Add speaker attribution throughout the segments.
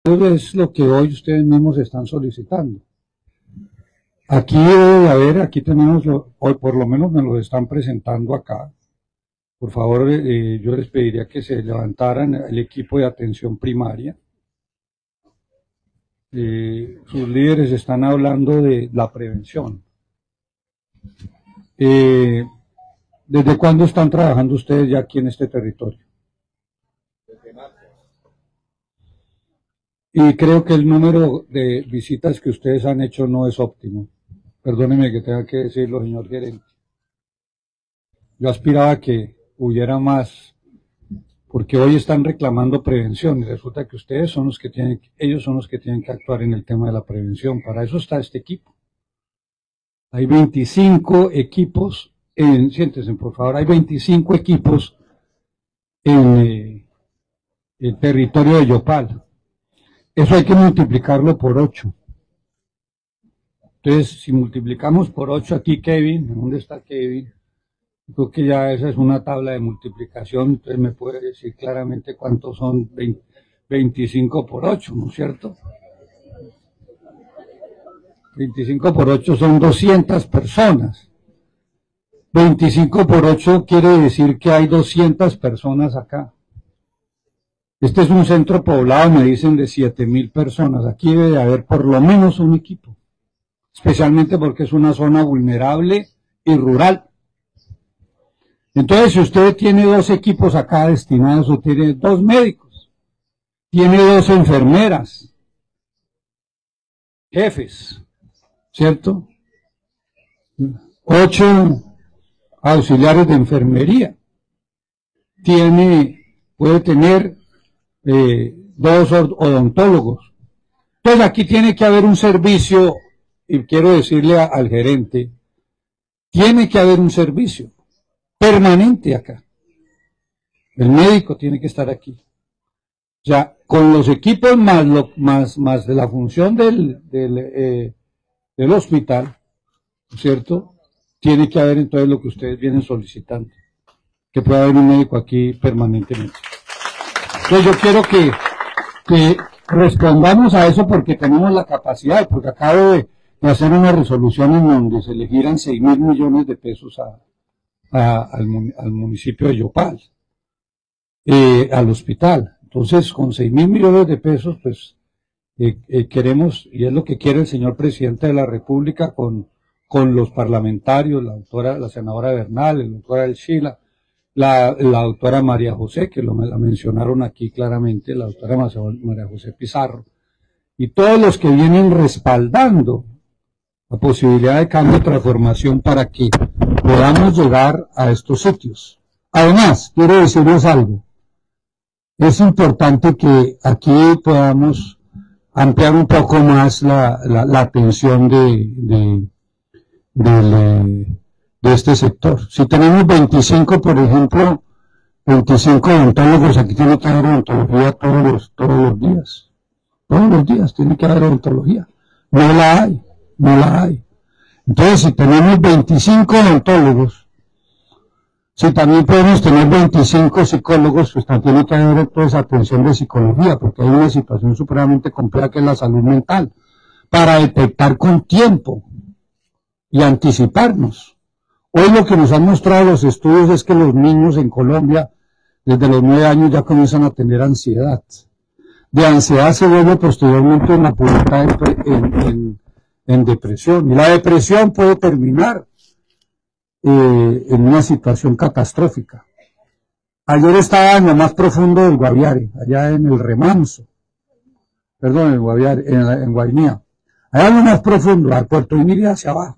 Speaker 1: Es lo que hoy ustedes mismos están solicitando. Aquí debe haber, aquí tenemos, hoy por lo menos me lo están presentando acá. Por favor, yo les pediría que se levantaran el equipo de atención primaria. Sus líderes están hablando de la prevención. ¿Desde cuándo están trabajando ustedes ya aquí en este territorio?
Speaker 2: Desde marzo.
Speaker 1: Y creo que el número de visitas que ustedes han hecho no es óptimo. Perdóneme que tenga que decirlo, señor gerente. Yo aspiraba a que hubiera más, porque hoy están reclamando prevención y resulta que ustedes son los que tienen, ellos son los que tienen que actuar en el tema de la prevención. Para eso está este equipo. Hay 25 equipos, siéntense por favor, hay 25 equipos en el territorio de Yopal. Eso hay que multiplicarlo por 8. Entonces, si multiplicamos por 8 aquí, Kevin, ¿dónde está Kevin? Creo que ya esa es una tabla de multiplicación, entonces me puede decir claramente cuántos son 25 por 8, ¿no es cierto? 25 por 8 son 200 personas. 25 por 8 quiere decir que hay 200 personas acá. Este es un centro poblado, me dicen, de 7.000 personas. Aquí debe de haber por lo menos un equipo, especialmente porque es una zona vulnerable y rural. Entonces, si usted tiene 2 equipos acá destinados, o tiene 2 médicos, tiene 2 enfermeras, jefes, ¿cierto? 8 auxiliares de enfermería, puede tener 2 odontólogos. Entonces aquí tiene que haber un servicio, y quiero decirle al gerente, tiene que haber un servicio permanente acá. El médico tiene que estar aquí. O sea, con los equipos más de la función del hospital, ¿cierto? Tiene que haber entonces lo que ustedes vienen solicitando, que pueda haber un médico aquí permanentemente. Entonces yo quiero que respondamos a eso porque tenemos la capacidad, porque acabo de hacer una resolución en donde se le giran 6.000 millones de pesos al municipio de Yopal, al hospital. Entonces, con 6.000 millones de pesos, pues queremos, y es lo que quiere el señor presidente de la República con los parlamentarios, la senadora Bernal, el doctor Elchila, la doctora María José, que la mencionaron aquí claramente, la doctora María José Pizarro, y todos los que vienen respaldando la posibilidad de cambio y transformación para que podamos llegar a estos sitios. Además, quiero decirles algo. Es importante que aquí podamos ampliar un poco más la atención de este sector. Si tenemos 25, por ejemplo, 25 odontólogos, aquí tiene que haber odontología todos los días. Todos los días tiene que haber odontología. No la hay. Entonces, si tenemos 25 odontólogos, si también podemos tener 25 psicólogos, pues también tiene que haber toda esa atención de psicología, porque hay una situación supremamente compleja que es la salud mental, para detectar con tiempo y anticiparnos. Hoy lo que nos han mostrado los estudios es que los niños en Colombia, desde los 9 años, ya comienzan a tener ansiedad. De ansiedad se vuelve posteriormente en la pubertad en depresión. Y la depresión puede terminar en una situación catastrófica. Ayer estaba en lo más profundo del Guaviare, allá en el Remanso. Perdón, en el Guaviare, en Guainía. Allá en lo más profundo, al Puerto Emilia hacia abajo.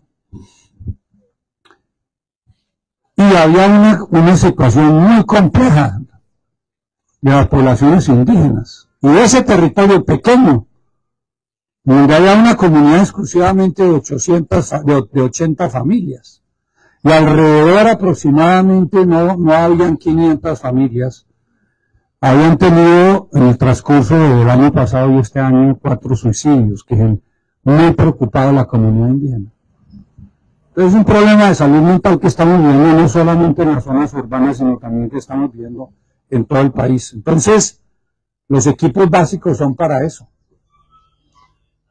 Speaker 1: Y había una situación muy compleja de las poblaciones indígenas. Y ese territorio pequeño, donde había una comunidad exclusivamente de 80 familias. Y alrededor aproximadamente no habían 500 familias. Habían tenido en el transcurso del año pasado y este año 4 suicidios, que han muy preocupado a la comunidad indígena. Entonces es un problema de salud mental que estamos viviendo no solamente en las zonas urbanas, sino también que estamos viviendo en todo el país. Entonces, los equipos básicos son para eso.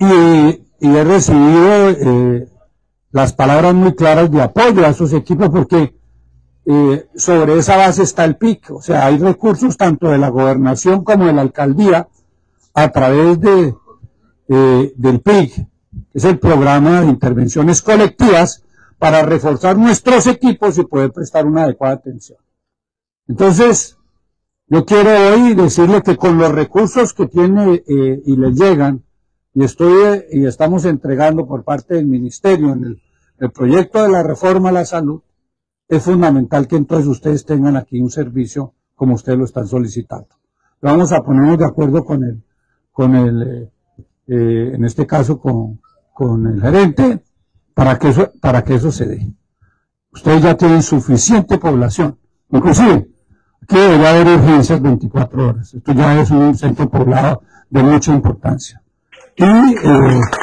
Speaker 1: y he recibido las palabras muy claras de apoyo a esos equipos porque sobre esa base está el PIC, o sea, hay recursos tanto de la gobernación como de la alcaldía a través del PIC, que es el programa de intervenciones colectivas para reforzar nuestros equipos y poder prestar una adecuada atención. Entonces, yo quiero hoy decirle que con los recursos que tiene y le llegan, y estamos entregando por parte del Ministerio en el proyecto de la reforma a la salud, es fundamental que entonces ustedes tengan aquí un servicio como ustedes lo están solicitando. Vamos a ponernos de acuerdo en este caso con el gerente para que eso se dé. Ustedes ya tienen suficiente población, inclusive aquí debería haber urgencias 24 horas. Esto ya es un centro poblado de mucha importancia. Y